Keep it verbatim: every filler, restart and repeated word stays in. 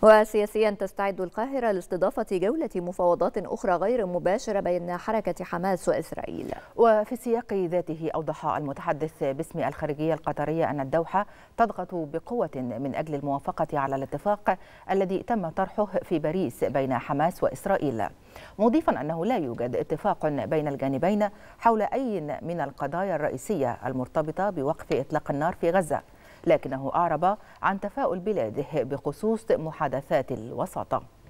وسياسيا تستعد القاهرة لاستضافة جولة مفاوضات أخرى غير مباشرة بين حركة حماس وإسرائيل. وفي السياق ذاته أوضح المتحدث باسم الخارجية القطرية أن الدوحة تضغط بقوة من أجل الموافقة على الاتفاق الذي تم طرحه في باريس بين حماس وإسرائيل، مضيفا أنه لا يوجد اتفاق بين الجانبين حول أي من القضايا الرئيسية المرتبطة بوقف إطلاق النار في غزة، لكنه أعرب عن تفاؤل بلاده بخصوص محادثات الوساطة.